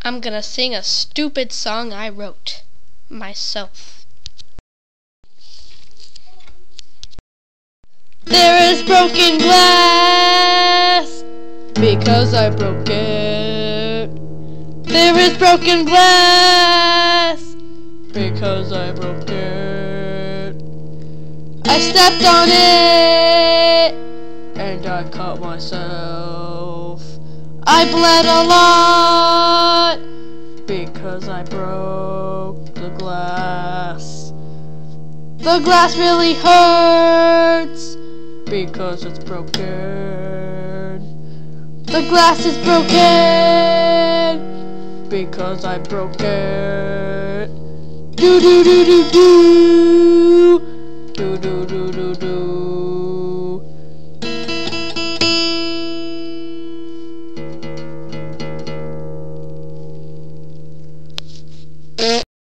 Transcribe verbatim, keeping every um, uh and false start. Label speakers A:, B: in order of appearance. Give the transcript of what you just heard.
A: I'm gonna sing a stupid song I wrote myself. There is broken glass because I broke it. There is broken glass because I broke it. I stepped on it and I cut myself. I bled a lot because I broke the glass. The glass really hurts because it's broken. The glass is broken because I broke it. Do do do do do.